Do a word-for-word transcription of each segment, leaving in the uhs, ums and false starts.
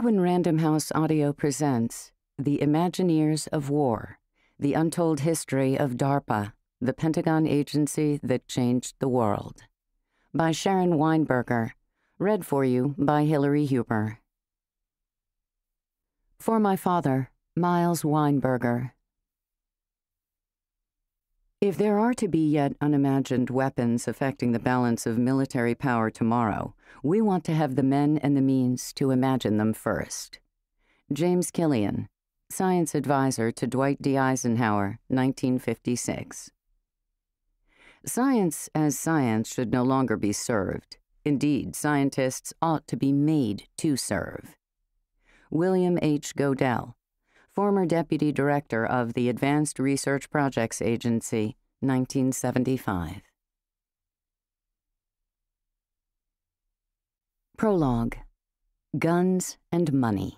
Penguin Random House Audio presents The Imagineers of War, The Untold History of Darpa, the Pentagon agency that changed the world, by Sharon Weinberger, read for you by Hilary Huber. For my father, Miles Weinberger. If there are to be yet unimagined weapons affecting the balance of military power tomorrow, we want to have the men and the means to imagine them first. James Killian, Science Advisor to Dwight D. Eisenhower, nineteen fifty-six. Science as science should no longer be served. Indeed, scientists ought to be made to serve. William H. Godell, former Deputy Director of the Advanced Research Projects Agency, nineteen seventy-five. Prologue. Guns and Money.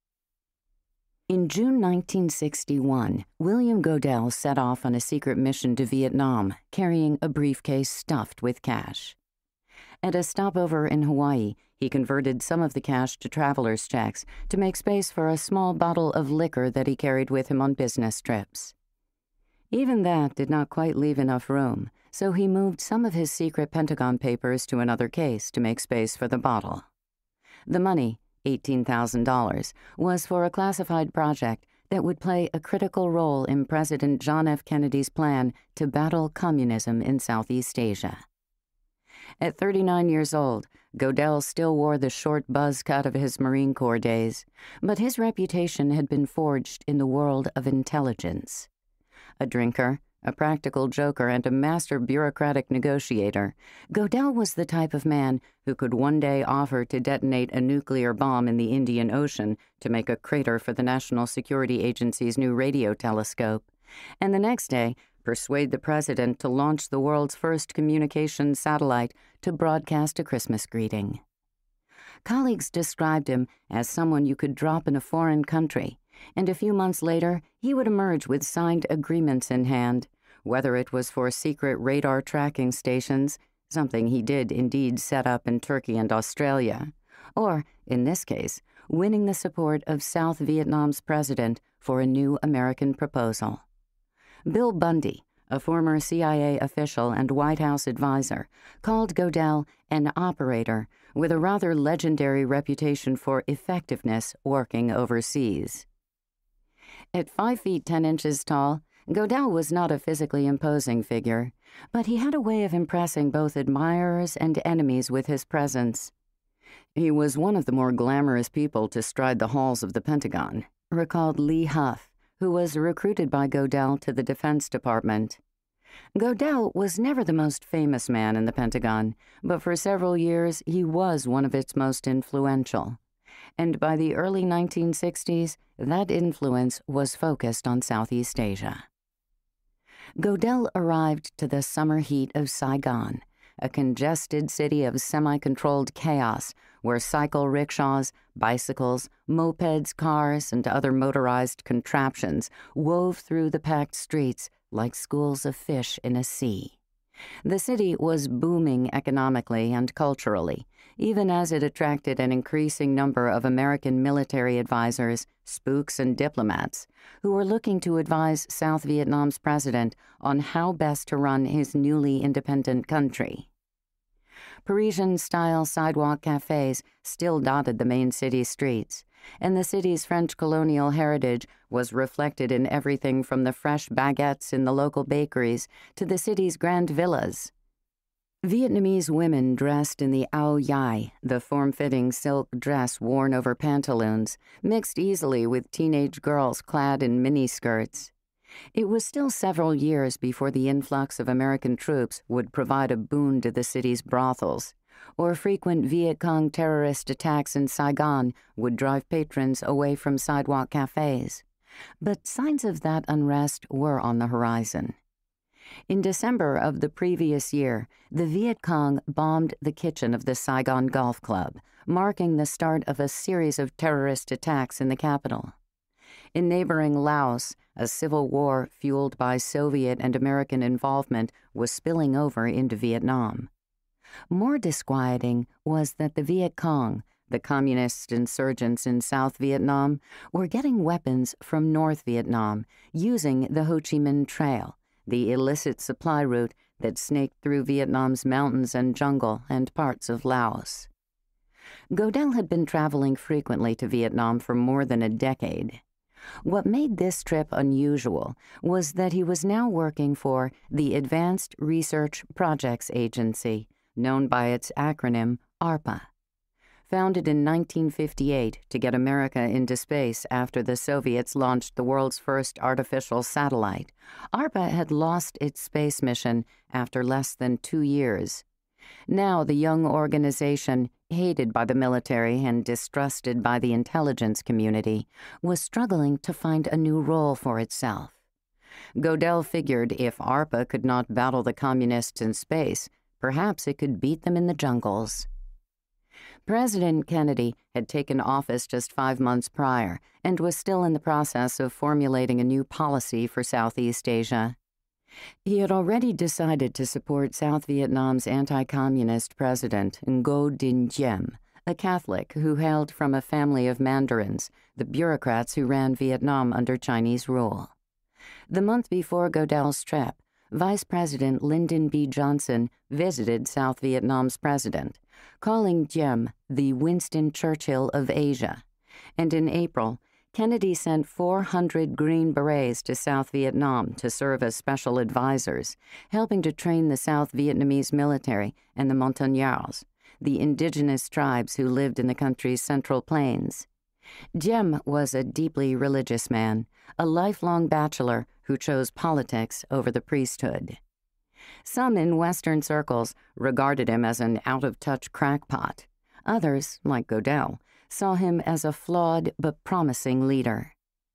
In June nineteen sixty-one, William Godell set off on a secret mission to Vietnam, carrying a briefcase stuffed with cash. At a stopover in Hawaii, he converted some of the cash to traveler's checks to make space for a small bottle of liquor that he carried with him on business trips. Even that did not quite leave enough room, so he moved some of his secret Pentagon papers to another case to make space for the bottle. The money, eighteen thousand dollars, was for a classified project that would play a critical role in President John F. Kennedy's plan to battle communism in Southeast Asia. At thirty-nine years old, Godell still wore the short buzz cut of his Marine Corps days, but his reputation had been forged in the world of intelligence. A drinker, a practical joker, and a master bureaucratic negotiator, Godell was the type of man who could one day offer to detonate a nuclear bomb in the Indian Ocean to make a crater for the National Security Agency's new radio telescope, and the next day persuade the president to launch the world's first communications satellite to broadcast a Christmas greeting. Colleagues described him as someone you could drop in a foreign country, and a few months later he would emerge with signed agreements in hand, whether it was for secret radar tracking stations, something he did indeed set up in Turkey and Australia, or, in this case, winning the support of South Vietnam's president for a new American proposal. Bill Bundy, a former C I A official and White House advisor, called Godell an operator with a rather legendary reputation for effectiveness working overseas. At five feet ten inches tall, Godell was not a physically imposing figure, but he had a way of impressing both admirers and enemies with his presence. He was one of the more glamorous people to stride the halls of the Pentagon, recalled Lee Huff, who was recruited by Godell to the Defense Department. Godell was never the most famous man in the Pentagon, but for several years he was one of its most influential. And by the early nineteen sixties, that influence was focused on Southeast Asia. Godell arrived to the summer heat of Saigon, a congested city of semi-controlled chaos where cycle rickshaws, bicycles, mopeds, cars, and other motorized contraptions wove through the packed streets like schools of fish in a sea. The city was booming economically and culturally, even as it attracted an increasing number of American military advisors, spooks, and diplomats who were looking to advise South Vietnam's president on how best to run his newly independent country. Parisian-style sidewalk cafes still dotted the main city streets, and the city's French colonial heritage was reflected in everything from the fresh baguettes in the local bakeries to the city's grand villas. Vietnamese women dressed in the áo dài, the form-fitting silk dress worn over pantaloons, mixed easily with teenage girls clad in miniskirts. It was still several years before the influx of American troops would provide a boon to the city's brothels, or frequent Viet Cong terrorist attacks in Saigon would drive patrons away from sidewalk cafes. But signs of that unrest were on the horizon. In December of the previous year, the Viet Cong bombed the kitchen of the Saigon Golf Club, marking the start of a series of terrorist attacks in the capital. In neighboring Laos, a civil war fueled by Soviet and American involvement was spilling over into Vietnam. More disquieting was that the Viet Cong, the communist insurgents in South Vietnam, were getting weapons from North Vietnam using the Ho Chi Minh Trail, the illicit supply route that snaked through Vietnam's mountains and jungle and parts of Laos. Godel had been traveling frequently to Vietnam for more than a decade. What made this trip unusual was that he was now working for the Advanced Research Projects Agency, known by its acronym ARPA. Founded in nineteen fifty-eight to get America into space after the Soviets launched the world's first artificial satellite, ARPA had lost its space mission after less than two years. Now the young organization, hated by the military and distrusted by the intelligence community, was struggling to find a new role for itself. Godel figured if ARPA could not battle the communists in space, perhaps it could beat them in the jungles. President Kennedy had taken office just five months prior and was still in the process of formulating a new policy for Southeast Asia. He had already decided to support South Vietnam's anti-communist president, Ngo Dinh Diem, a Catholic who hailed from a family of mandarins, the bureaucrats who ran Vietnam under Chinese rule. The month before Godel's trip, Vice President Lyndon B. Johnson visited South Vietnam's president, calling Diem the Winston Churchill of Asia, and in April, Kennedy sent four hundred Green Berets to South Vietnam to serve as special advisors, helping to train the South Vietnamese military and the Montagnards, the indigenous tribes who lived in the country's central plains. Diem was a deeply religious man, a lifelong bachelor who chose politics over the priesthood. Some in Western circles regarded him as an out-of-touch crackpot. Others, like Godel, saw him as a flawed but promising leader.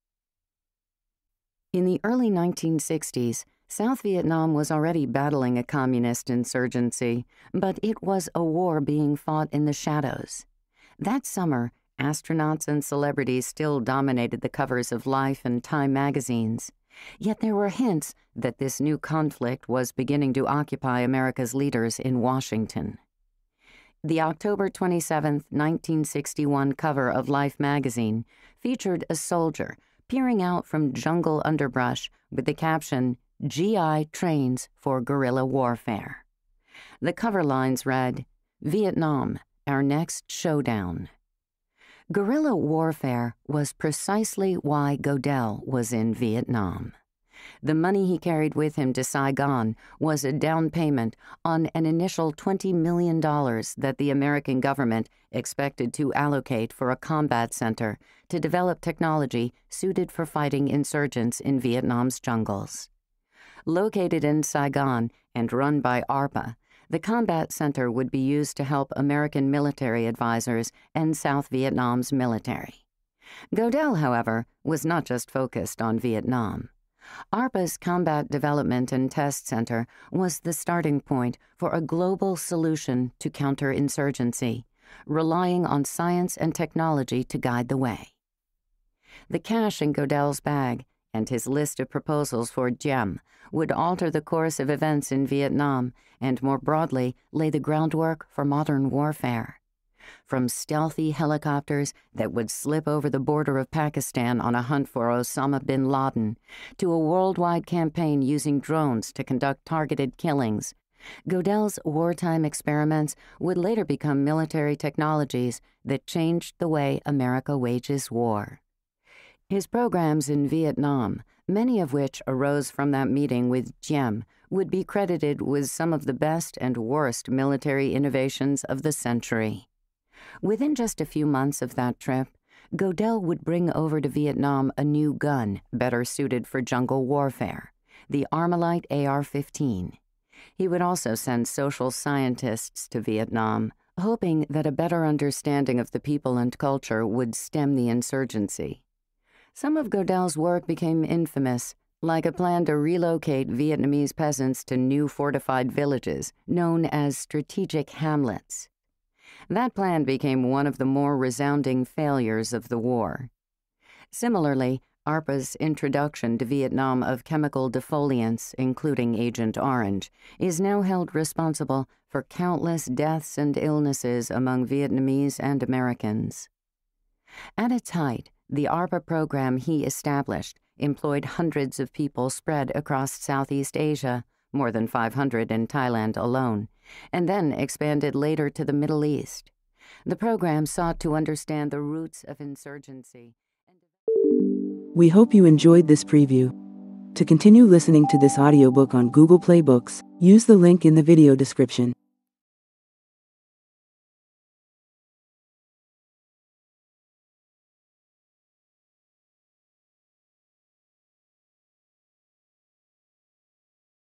In the early nineteen sixties, South Vietnam was already battling a communist insurgency, but it was a war being fought in the shadows. That summer, astronauts and celebrities still dominated the covers of Life and Time magazines. Yet there were hints that this new conflict was beginning to occupy America's leaders in Washington. The October twenty-seventh, nineteen sixty-one cover of Life magazine featured a soldier peering out from jungle underbrush with the caption, "G I trains for guerrilla warfare." The cover lines read, "Vietnam, our next showdown." Guerrilla warfare was precisely why Godel was in Vietnam. The money he carried with him to Saigon was a down payment on an initial twenty million dollars that the American government expected to allocate for a combat center to develop technology suited for fighting insurgents in Vietnam's jungles. Located in Saigon and run by ARPA, the combat center would be used to help American military advisors and South Vietnam's military. Godel, however, was not just focused on Vietnam. ARPA's Combat Development and Test Center was the starting point for a global solution to counterinsurgency, relying on science and technology to guide the way. The cash in Godel's bag and his list of proposals for Diem would alter the course of events in Vietnam and, more broadly, lay the groundwork for modern warfare. From stealthy helicopters that would slip over the border of Pakistan on a hunt for Osama bin Laden, to a worldwide campaign using drones to conduct targeted killings, Godel's wartime experiments would later become military technologies that changed the way America wages war. His programs in Vietnam, many of which arose from that meeting with Diem, would be credited with some of the best and worst military innovations of the century. Within just a few months of that trip, Godel would bring over to Vietnam a new gun better suited for jungle warfare, the Armalite A R fifteen. He would also send social scientists to Vietnam, hoping that a better understanding of the people and culture would stem the insurgency. Some of Godel's work became infamous, like a plan to relocate Vietnamese peasants to new fortified villages known as strategic hamlets. That plan became one of the more resounding failures of the war. Similarly, ARPA's introduction to Vietnam of chemical defoliants, including Agent Orange, is now held responsible for countless deaths and illnesses among Vietnamese and Americans. At its height, the ARPA program he established employed hundreds of people spread across Southeast Asia, more than five hundred in Thailand alone, and then expanded later to the Middle East. The program sought to understand the roots of insurgency. We hope you enjoyed this preview. To continue listening to this audiobook on Google Play Books, use the link in the video description.